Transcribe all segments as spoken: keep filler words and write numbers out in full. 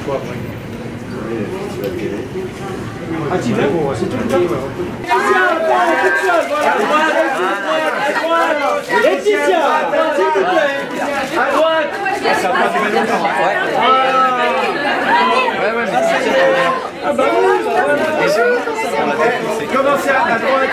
quoi après? Ah, tu veux? C'est tout le temps. Laetitia, s'il vous plaît. À droite. Ça va pas durer longtemps. Ouais. Ouais, ouais, mais ah bah oui, commencez à droite.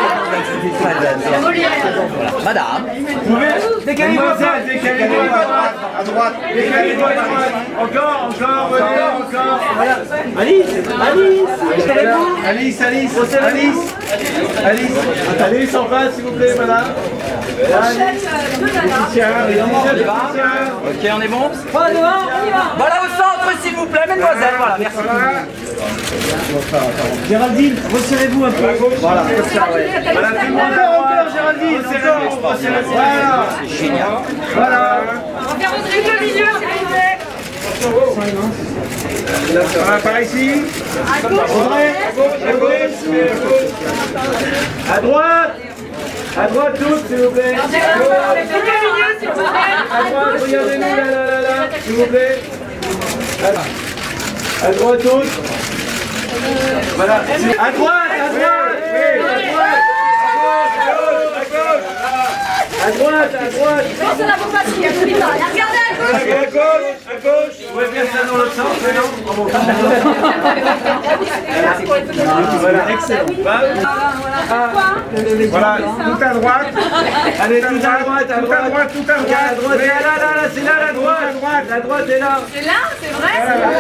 Madame. Décalez-vous à droite, décalez-vous à droite. À droite. Décalez-vous à droite. Encore, encore, venez, encore. Voilà. Alice, Alice, Alice, Alice, Alice, Alice, Alice en face, s'il vous plaît, madame. Laetitia, Laetitia. Ok, on est bon? Voilà, devant, on y va. Voilà au centre, s'il vous plaît, mesdemoiselles. Voilà, merci. Géraldine, resserrez-vous un peu. Voilà, comme ça, ouais. Voilà, tout le monde encore, encore, Géraldine, resserrez-vous, resserrez-vous. Voilà. C'est génial. Voilà. On va faire rentrer le milieu, s'il vous plaît. Voilà, par ici. À gauche. Audrey, à gauche, à gauche. À droite. À droite toutes, s'il vous plaît. Le milieu, s'il vous plaît. À droite, regardez-nous, là, là, là, là, s'il vous plaît. À droite toutes. Voilà. À droite, à droite. Oui, à droite. À gauche, à gauche. À droite, à droite. Personne n'a pour passer, il y a tout les temps. Regardez à gauche. À gauche, à gauche. Vous pouvez bien ça dans l'autre sens, mais non. Voilà, excellent. Voilà, tout à droite. Allez, tout à droite, à droite, tout à droite. À droite, là, là, là, c'est là la droite. La droite est là. C'est là, c'est vrai.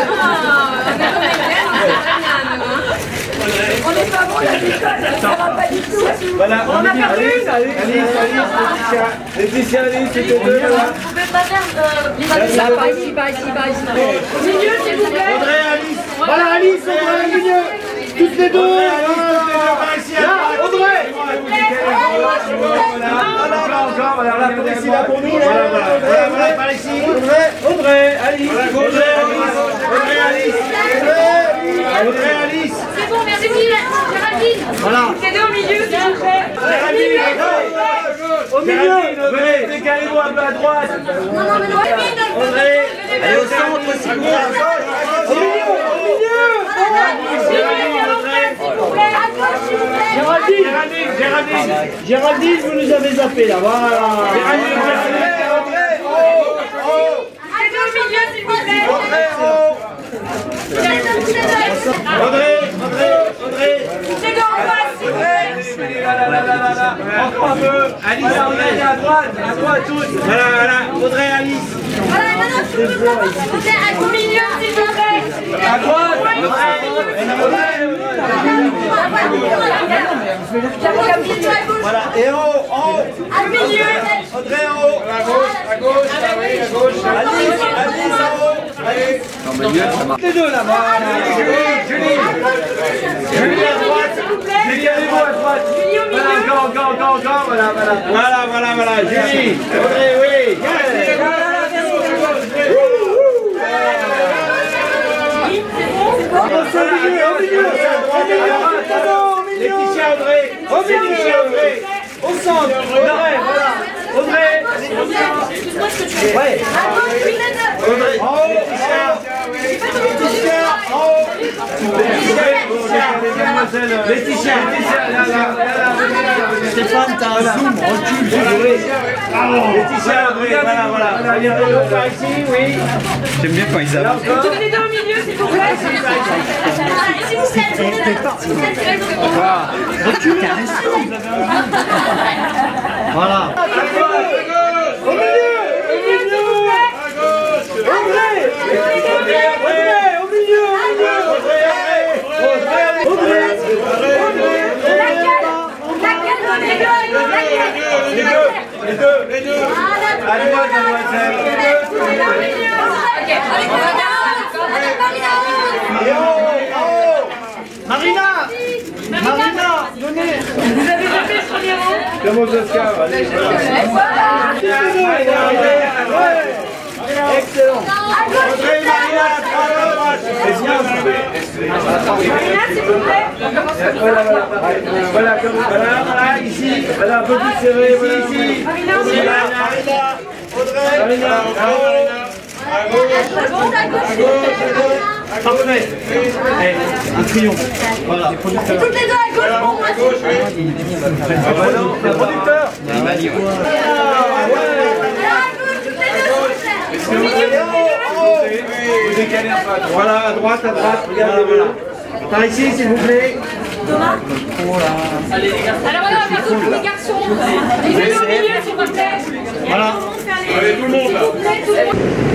On n'est pas bon, la l'école, ça va pas du tout. Voilà, On a perdu. Alice, Alice, Alice, Laetitia. Laetitia, Alice, c'était deux. On peut pas faire là, par ici, par ici, par ici. Au milieu, s'il vous plaît. Audrey, Alice. Voilà, Alice, Audrey, au milieu. Toutes les deux. Là, Audrey. Voilà, encore, voilà, là, pour ici, là, pour nous. Voilà, voilà, voilà, par ici. Audrey, Audrey, Alice. Audrey, Alice. Audrey, Alice. Audrey, Alice. C'est bon, merci, Géraldine. Voilà. C'est deux au milieu, s'il vous plaît. Géraldine, au milieu. Audrey, décalez-vous un peu à droite. Non, non, mais non. Audrey. Allez au centre, s'il vous plaît. Au milieu, au milieu. Géraldine, Géraldine, Géraldine, Géraldine, vous nous avez zappé là, voilà. Géraldine, Géraldine, Audrey, oh, oh. Allez au milieu, s'il vous plaît. Audrey, oh. Audrey, Audrey, Audrey. C'est deux en face, s'il vous plaît. Là, là, là, là, là, là. Encore un peu. Alice, Audrey, à droite, à droite tous. Voilà, voilà, Audrey, Alice. Voilà, maintenant, tout le monde au milieu, s'il vous plaît. À droite, Audrey. Voilà, et en haut, en haut. À milieu. Audrey en haut. À gauche, à gauche, ah oui, à gauche. Alice, Alice en haut. Allez. Non, mais mieux, ça marche. Les deux là, voilà. Julie, Julie. Julie à droite. Décalez-vous à droite. Voilà, encore, encore, encore, encore. Voilà, voilà. Voilà, voilà, voilà. Julie. Audrey, oui. Au milieu, au milieu, Laetitia, Audrey, au milieu, Audrey, au centre, Audrey, voilà, Audrey, ouais, Audrey, en haut, Laetitia, Laetitia, en haut, Laetitia, Laetitia, là, là, là, Stéphane, t'as un zoom, recule, Laetitia, Audrey, voilà, voilà, regardez l'autre par ici, oui. J'aime bien quand ils avancent. Vous tenez les deux au milieu, s'il vous plaît. S'il vous plaît. Recule. Voilà. Au milieu, au milieu, à gauche, Audrey, Audrey, au milieu, au milieu, Audrey, Audrey, Audrey, les deux, les deux, à droite, mademoiselle. Et en haut, en haut, Marina, Marina, donnez. Vous avez tapé sur les rangs. Comment ça se casse? Allez, voilà. Excellent. Audrey, Marina, à droite, à droite. Marina, s'il vous plaît. Voilà, voilà, voilà, comme, voilà, voilà, ici, voilà, un peu plus serré, voilà, ici. Marina, Marina, Audrey, Marina, à gauche, à gauche, à gauche, à gauche. Parfait. Eh, un triomphe. Voilà. Et toutes les deux à gauche pour moi. Le producteur. Alors à gauche, toutes les deux, s'il vous plaît. Vous décalez un peu. Voilà, à droite, à droite. Regardez-le. Par ici, s'il vous plaît. Thomas. Alors voilà, on va faire tous les garçons. Les deux au milieu, s'il vous plaît. Voilà. Allez, tout le monde. S'il vous plaît, tout le monde.